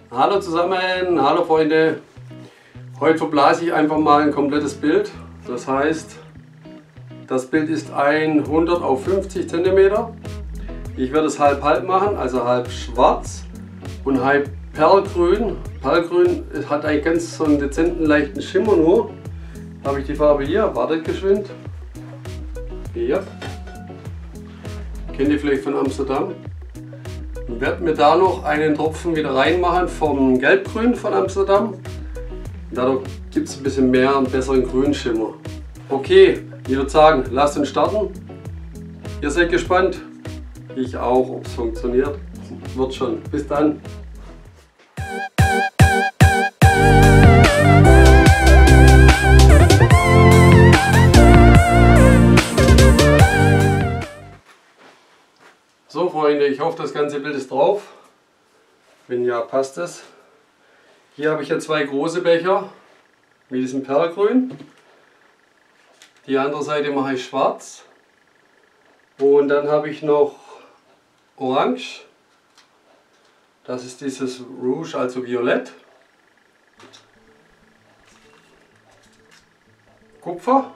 Hallo zusammen, hallo Freunde. Heute verblase ich einfach mal ein komplettes Bild. Das heißt, das Bild ist 100 auf 50 cm. Ich werde es halb-halb machen, also halb schwarz und halb perlgrün. Perlgrün hat einen ganz so einen dezenten, leichten Schimmer nur. Habe ich die Farbe hier, wartet geschwind. Hier. Kennt ihr vielleicht von Amsterdam. Und werde mir da noch einen Tropfen wieder reinmachen vom Gelbgrün von Amsterdam. Dadurch gibt es ein bisschen mehr und besseren Grünschimmer. Okay, ich würde sagen, lasst uns starten. Ihr seid gespannt. Ich auch, ob es funktioniert. Wird schon. Bis dann. So Freunde, ich hoffe, das ganze Bild ist drauf. Wenn ja, passt es. Hier habe ich ja zwei große Becher mit diesem Perlgrün. Die andere Seite mache ich schwarz. Und dann habe ich noch Orange. Das ist dieses Rouge, also Violett. Kupfer.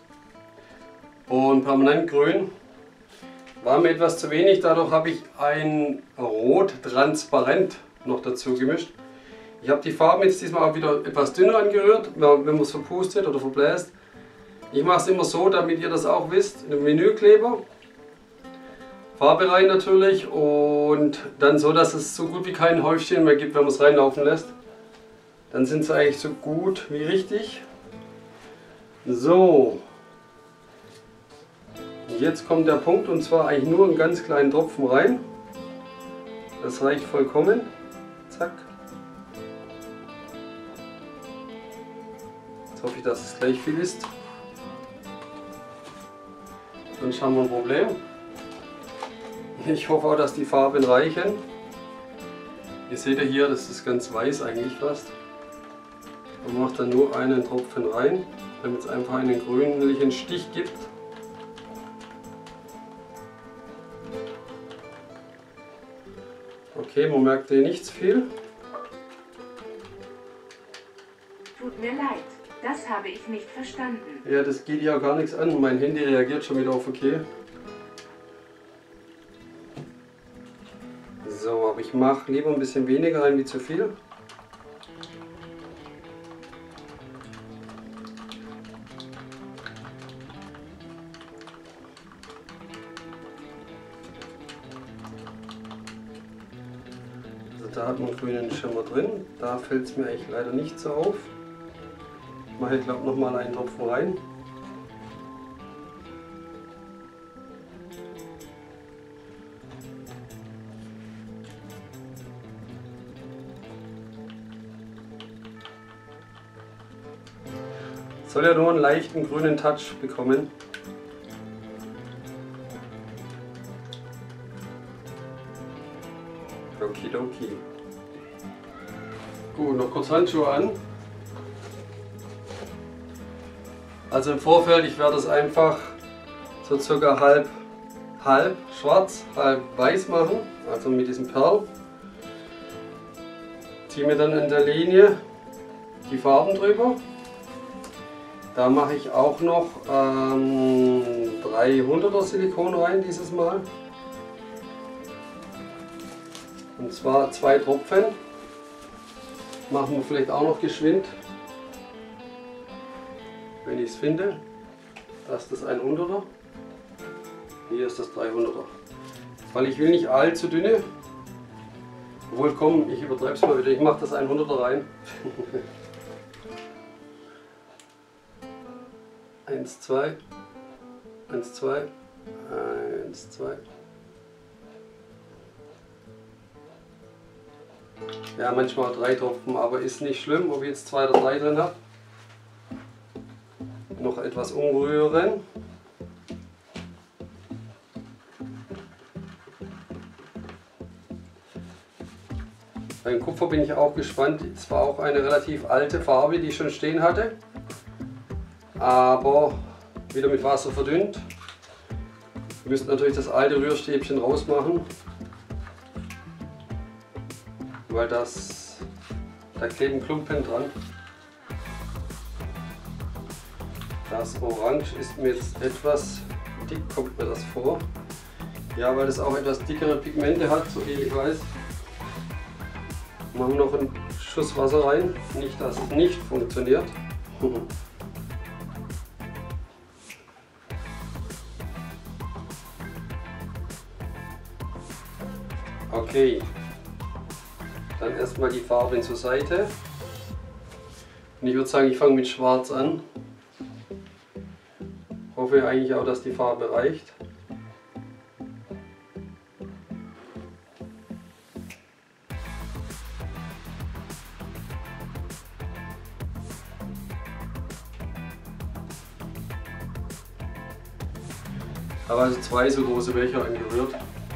Und Permanentgrün. War mir etwas zu wenig, dadurch habe ich ein Rot transparent noch dazu gemischt. Ich habe die Farben jetzt diesmal auch wieder etwas dünner angerührt, wenn man es verpustet oder verbläst. Ich mache es immer so, damit ihr das auch wisst, in einem Menükleber. Farbe rein natürlich und dann so, dass es so gut wie kein Häufchen mehr gibt, wenn man es reinlaufen lässt. Dann sind sie eigentlich so gut wie richtig. So. Jetzt kommt der Punkt und zwar eigentlich nur einen ganz kleinen Tropfen rein. Das reicht vollkommen. Zack. Jetzt hoffe ich, dass es gleich viel ist. Sonst haben wir ein Problem. Ich hoffe auch, dass die Farben reichen. Ihr seht ja hier, das ist ganz weiß eigentlich fast. Man macht dann nur einen Tropfen rein, damit es einfach einen grünlichen Stich gibt. Okay, man merkt hier nichts viel. Tut mir leid, das habe ich nicht verstanden. Ja, das geht ja gar nichts an. Mein Handy reagiert schon wieder auf okay. So, aber ich mache lieber ein bisschen weniger rein wie zu viel. Da hat man grünen Schimmer drin, da fällt es mir eigentlich leider nicht so auf. Ich mache, glaube ich, nochmal einen Tropfen rein. Soll ja nur einen leichten grünen Touch bekommen. Okidoki. Gut, noch kurz Handschuhe an. Also im Vorfeld, ich werde es einfach so circa halb schwarz, halb weiß machen, also mit diesem Perl. Ziehe mir dann in der Linie die Farben drüber. Da mache ich auch noch 300er Silikon rein dieses Mal. Und zwar 2 Tropfen. Machen wir vielleicht auch noch geschwind. Wenn ich es finde. Das ist das 100er. Hier ist das 300er. Weil ich will nicht allzu dünne. Obwohl, komm, ich übertreibe es mal wieder. Ich mache das 100er rein. 1, 2. 1, 2. 1, 2. Ja, manchmal 3 Tropfen, aber ist nicht schlimm, ob ich jetzt 2 oder 3 drin habe. Noch etwas umrühren. Beim Kupfer bin ich auch gespannt. Es war auch eine relativ alte Farbe, die ich schon stehen hatte. Aber wieder mit Wasser verdünnt. Ihr müsst natürlich das alte Rührstäbchen rausmachen, weil das Da kleben Klumpen dran. Das Orange ist mir jetzt etwas dick, kommt mir das vor. Ja, weil es auch etwas dickere Pigmente hat, so viel ich weiß. Machen wir noch einen Schuss Wasser rein. Nicht, dass es nicht funktioniert. Okay, dann erstmal die Farbe zur Seite. Und ich würde sagen, ich fange mit Schwarz an. Hoffe eigentlich auch, dass die Farbe reicht. Ich habe also 2 so große Becher angerührt.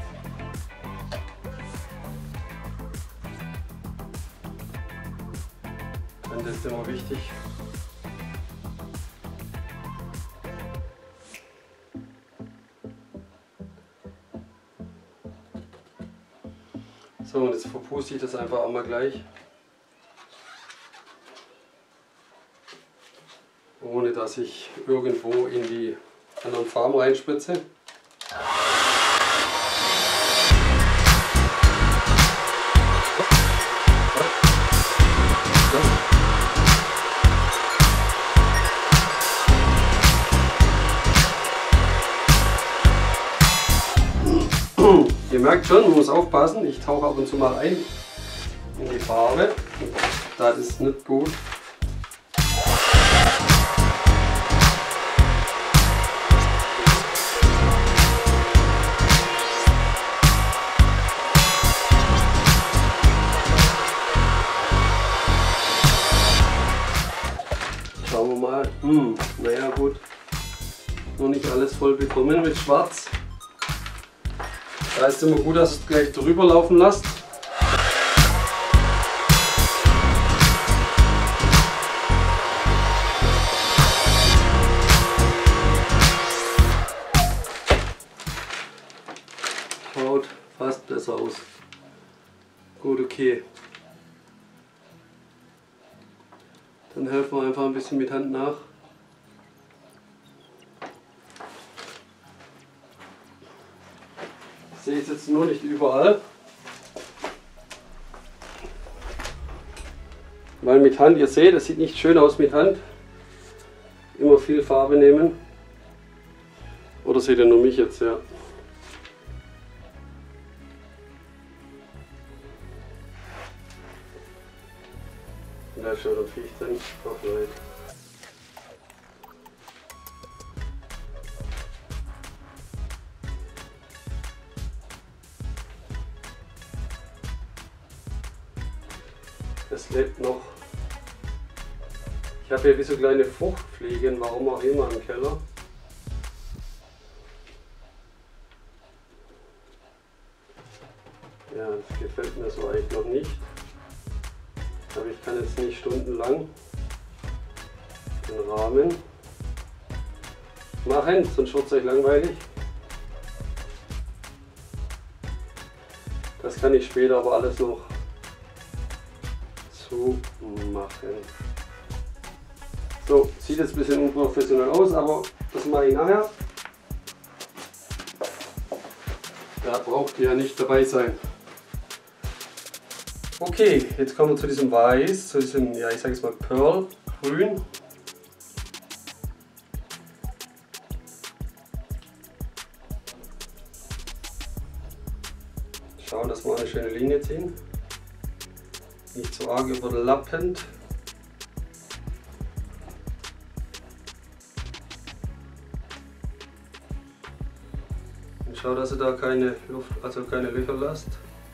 Das ist immer wichtig. So, und jetzt verpuste ich das einfach auch mal gleich. Ohne dass ich irgendwo in die anderen Farben reinspritze. Ihr merkt schon, man muss aufpassen, ich tauche ab und zu mal ein in die Farbe. Das ist nicht gut. Schauen wir mal. Naja gut, noch nicht alles voll bekommen mit Schwarz. Da ist immer gut, dass es gleich drüber laufen lasst. Schaut fast besser aus. Gut, okay. Dann helfen wir einfach ein bisschen mit Hand nach. Ich sehe es jetzt nur nicht überall, weil mit Hand, ihr seht, das sieht nicht schön aus mit Hand. Immer viel Farbe nehmen. Oder seht ihr nur mich jetzt, ja. Da ist schon ein Viech drin. Ach nein. Es lebt noch. Ich habe hier wie so kleine Fruchtfliegen, warum auch immer, im Keller. Ja, das gefällt mir so eigentlich noch nicht. Aber ich kann jetzt nicht stundenlang den Rahmen machen, sonst wird es euch langweilig. Das kann ich später aber alles noch machen. So, sieht jetzt ein bisschen unprofessionell aus, aber das mache ich nachher. Da braucht ihr ja nicht dabei sein. Okay, jetzt kommen wir zu diesem Weiß, zu diesem, ja ich sage jetzt mal Pearl Grün. Schauen, dass wir eine schöne Linie ziehen. Nicht zu arg überlappend. Und schau, dass ihr da keine Luft, also keine Löcher lasst.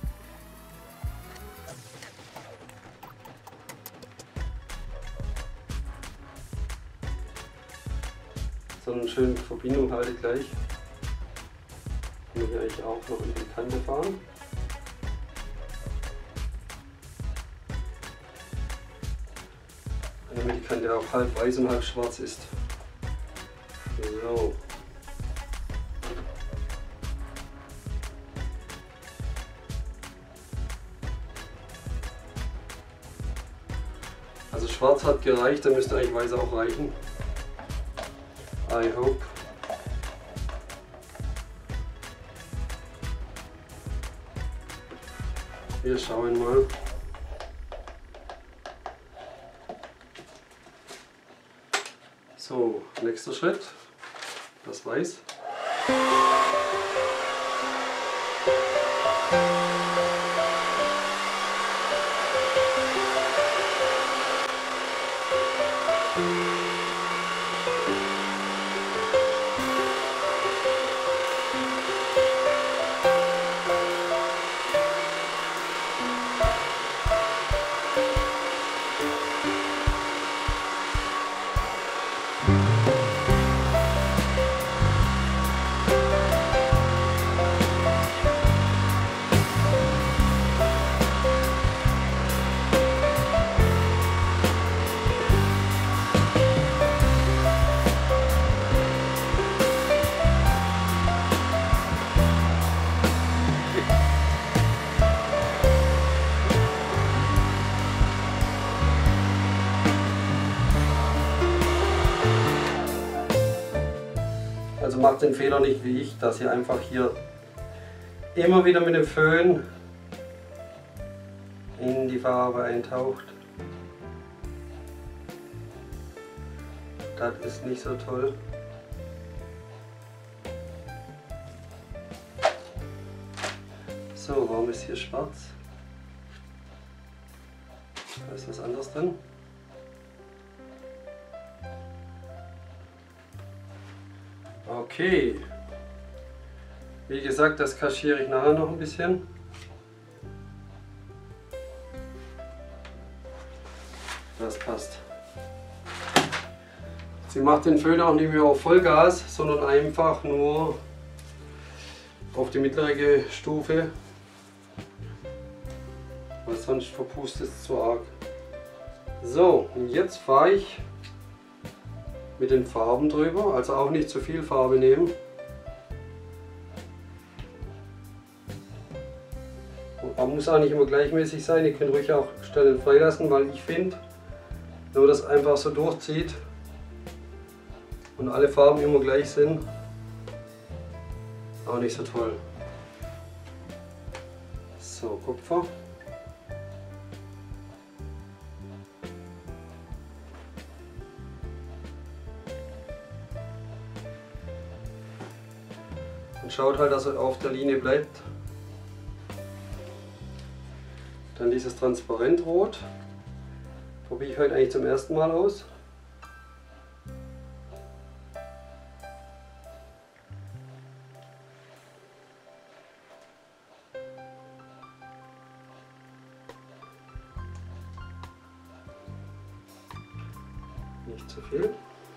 Sondern schön mit Verbindung haltet gleich. Kann ich eigentlich auch noch in die Kante fahren. Damit die Kante auch halb weiß und halb schwarz ist. So. Also schwarz hat gereicht, dann müsste eigentlich weiß auch reichen. I hope. Wir schauen mal. So, nächster Schritt. Das Weiß. Also macht den Fehler nicht wie ich, dass ihr einfach hier immer wieder mit dem Föhn in die Farbe eintaucht. Das ist nicht so toll. So, warum ist hier schwarz? Da ist was anderes drin. Okay, wie gesagt, das kaschiere ich nachher noch ein bisschen. Das passt. Sie macht den Föhn auch nicht mehr auf Vollgas, sondern einfach nur auf die mittlere Stufe, weil sonst verpustet es zu arg. So, und jetzt fahre ich mit den Farben drüber, also auch nicht zu viel Farbe nehmen. Und man muss auch nicht immer gleichmäßig sein, ihr könnt ruhig auch Stellen freilassen, weil ich finde, wenn man das einfach so durchzieht und alle Farben immer gleich sind, auch nicht so toll. So, Kupfer. Und schaut halt, dass er auf der Linie bleibt. Dann dieses Transparentrot. Probiere ich heute eigentlich zum ersten Mal aus. Nicht zu viel.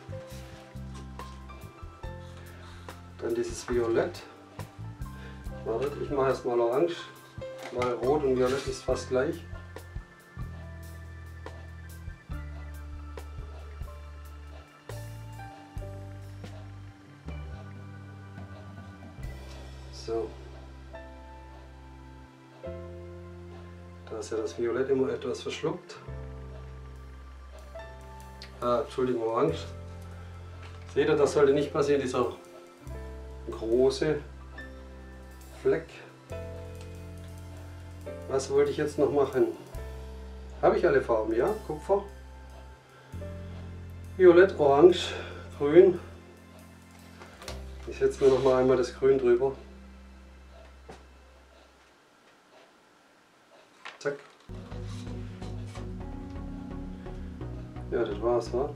Dann dieses Violett. Wartet, ich mache erstmal Orange, weil Rot und Violett ist fast gleich. So. Da ist ja das Violett immer etwas verschluckt. Entschuldigung, Orange. Seht ihr, das sollte nicht passieren, dieser große Fleck. Was wollte ich jetzt noch machen? Habe ich alle Farben, ja? Kupfer, Violett, Orange, Grün. Ich setze mir noch mal einmal das Grün drüber. Zack. Ja, das war's, wa?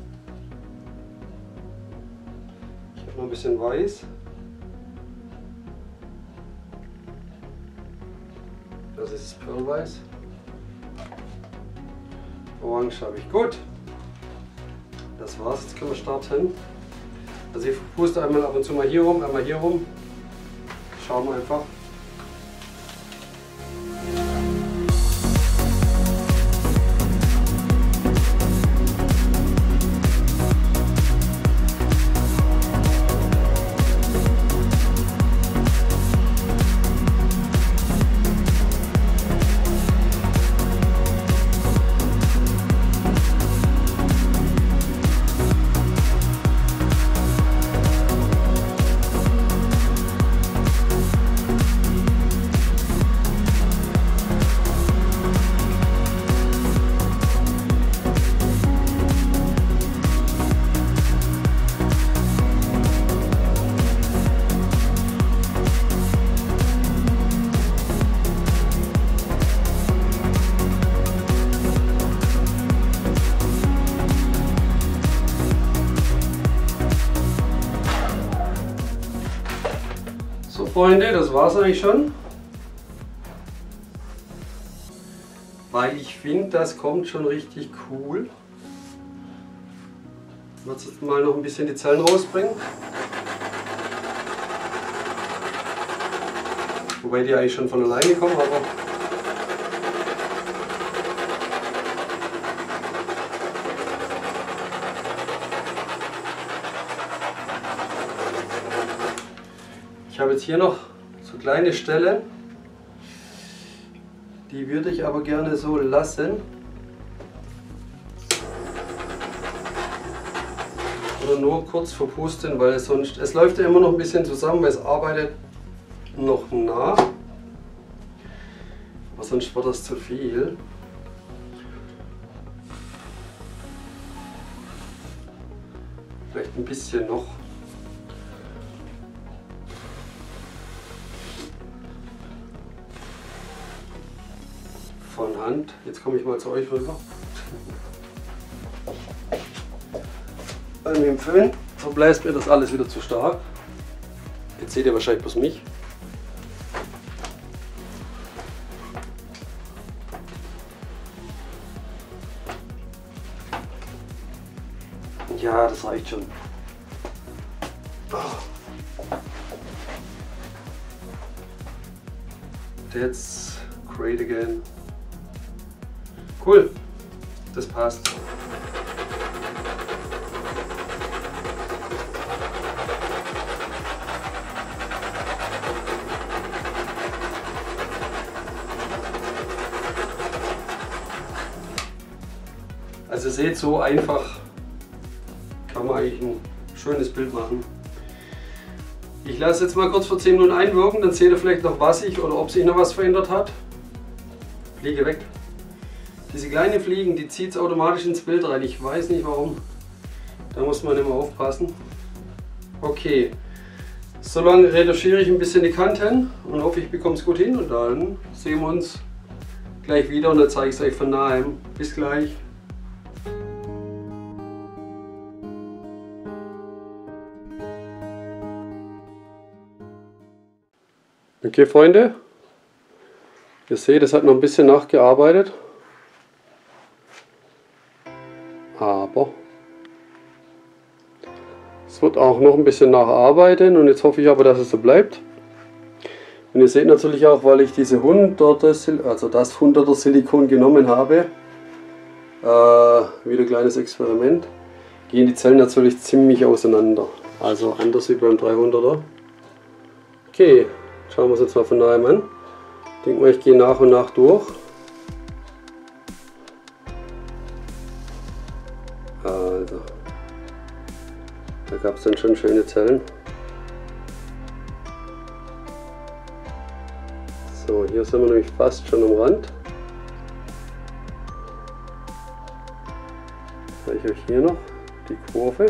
Ich habe noch ein bisschen Weiß. Das ist Pearlweiß. Orange habe ich. Gut. Das war's. Jetzt können wir starten. Also ich puste einmal ab und zu mal hier rum, einmal hier rum. Schauen wir einfach. Freunde, das war's eigentlich schon. Weil ich finde, das kommt schon richtig cool. Ich werde jetzt mal noch ein bisschen die Zellen rausbringen. Wobei die eigentlich schon von alleine kommen, aber ich habe jetzt hier noch so kleine Stellen, die würde ich aber gerne so lassen. Oder nur kurz verpusten, weil es sonst, es läuft ja immer noch ein bisschen zusammen, weil es arbeitet noch nach. Aber sonst wird das zu viel. Vielleicht ein bisschen noch. Von Hand. Jetzt komme ich mal zu euch rüber. Mit dem Föhn verbläst mir das alles wieder zu stark. Jetzt seht ihr wahrscheinlich bloß mich. Ja, das reicht schon. That's great again. Cool, das passt. Also seht, so einfach kann man eigentlich ein schönes Bild machen. Ich lasse jetzt mal kurz vor 10 Minuten einwirken, dann seht ihr vielleicht noch, was sich oder ob sich noch was verändert hat. Fliege weg. Diese kleinen Fliegen, die zieht es automatisch ins Bild rein. Ich weiß nicht warum. Da muss man immer aufpassen. Okay, solange retuschiere ich ein bisschen die Kanten und hoffe, ich bekomme es gut hin. Und dann sehen wir uns gleich wieder und dann zeige ich es euch von nahem. Bis gleich. Okay, Freunde, ihr seht, es hat noch ein bisschen nachgearbeitet, aber es wird auch noch ein bisschen nacharbeiten und jetzt hoffe ich aber, dass es so bleibt. Und ihr seht natürlich auch, weil ich diese 100er Silikon genommen habe, wieder ein kleines Experiment, gehen die Zellen natürlich ziemlich auseinander, also anders wie beim 300er. Okay. Schauen wir uns jetzt mal von nahem an. Ich denke mal, ich gehe nach und nach durch. Also, da gab es dann schon schöne Zellen. So, hier sind wir nämlich fast schon am Rand. Zeige ich euch hier noch die Kurve.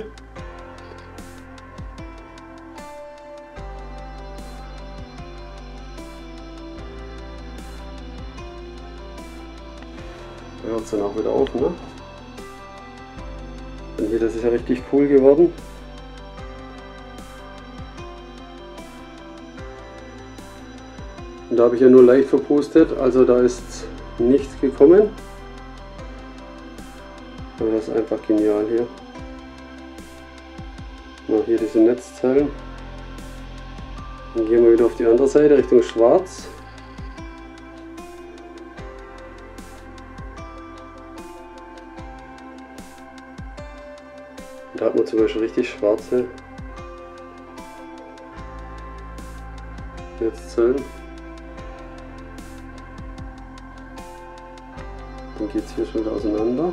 Da hört es dann auch wieder auf, ne? Und hier, das ist ja richtig cool geworden. Und da habe ich ja nur leicht verpustet, also da ist nichts gekommen. Aber das ist einfach genial hier. Noch hier diese Netzzellen. Dann gehen wir wieder auf die andere Seite Richtung Schwarz. Da hat man zum Beispiel richtig schwarze Netzzellen. Dann geht es hier schon wieder auseinander.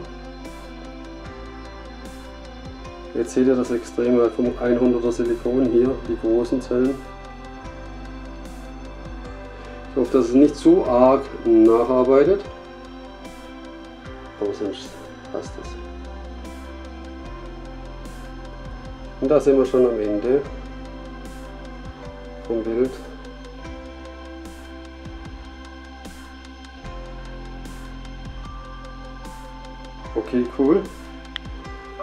Jetzt seht ihr das Extreme vom 100er Silikon hier, die großen Zellen. Ich hoffe, dass es nicht zu arg nacharbeitet, aber sonst passt es. Und da sind wir schon am Ende vom Bild. Okay, cool.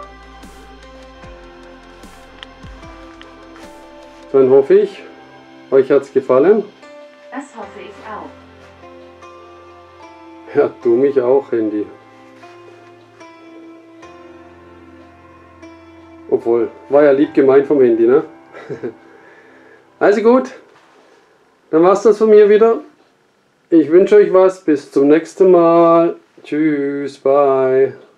Dann hoffe ich, Euch hat es gefallen? Das hoffe ich auch. Ja, du mich auch, Handy. Obwohl, war ja lieb gemeint vom Handy, ne? Also gut, dann war's das von mir wieder. Ich wünsche euch was, bis zum nächsten Mal. Tschüss, bye.